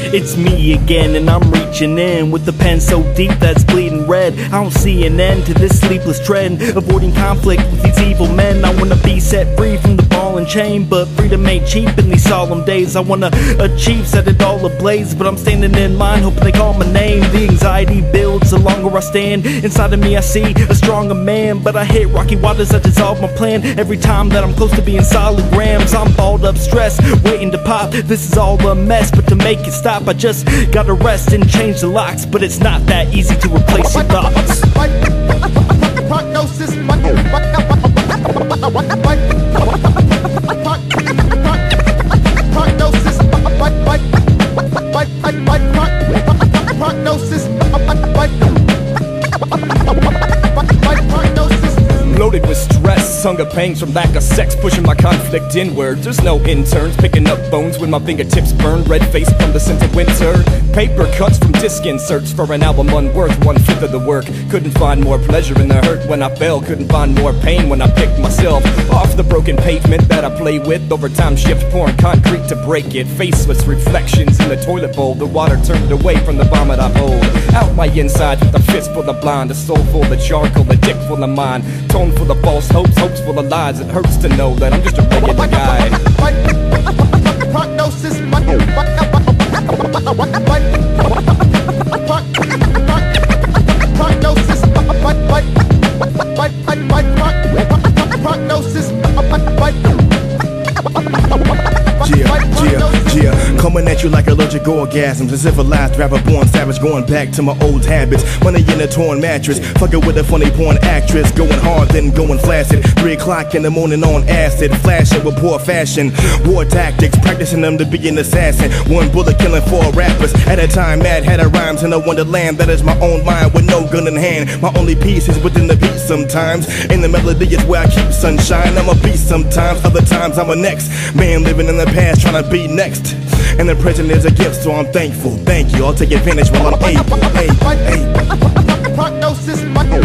It's me again, and I'm reaching in with the pen so deep that's bleeding red. I don't see an end to this sleepless trend, avoiding conflict with these evil men. I wanna be set free from the ball and chain, but freedom ain't cheap in these solemn days. I wanna achieve, set it all ablaze, but I'm standing in line hoping they call my name. The anxiety builds the longer I stand. Inside of me I see a stronger man, but I hit rocky waters that dissolve my plan. Every time that I'm close to being solid grams, I'm balled up, stressed, waiting to pop. This is all a mess, but to make it stop I just gotta rest and change the locks. But it's not that easy to replace your thoughts. Prognosis, loaded with stress, hunger pangs from lack of sex, pushing my conflict inward. There's no interns picking up bones when my fingertips burn, red face from the scent of winter. Paper cuts from disc inserts for an album unworth 1/5 of the work. Couldn't find more pleasure in the hurt when I fell, couldn't find more pain when I picked myself off the broken pavement that I play with. Over time shift, pouring concrete to break it. Faceless reflections in the toilet bowl, the water turned away from the vomit I hold. Out my inside with a fist full of blind, a soul full of charcoal, a dick full of mine. Tone full of false hopes, hopes full of lies. It hurts to know that I'm just a regular guy. Prognosis, coming at you like allergic orgasms, as if a last rapper born savage, going back to my old habits. Money in a torn mattress, fucking with a funny porn actress, going hard then going flaccid. 3 o'clock in the morning on acid, flashing with poor fashion. War tactics, practicing them to be an assassin. 1 bullet killing 4 rappers at a time. Mad had a rhymes in a wonderland that is my own mind with no gun in hand. My only peace is within the beat sometimes. In the melody is where I keep sunshine. I'm a beast sometimes, other times I'm a next man living in the past trying to be next. And the present is a gift, so I'm thankful. Thank you. I'll take advantage while I'm able. Prognosis,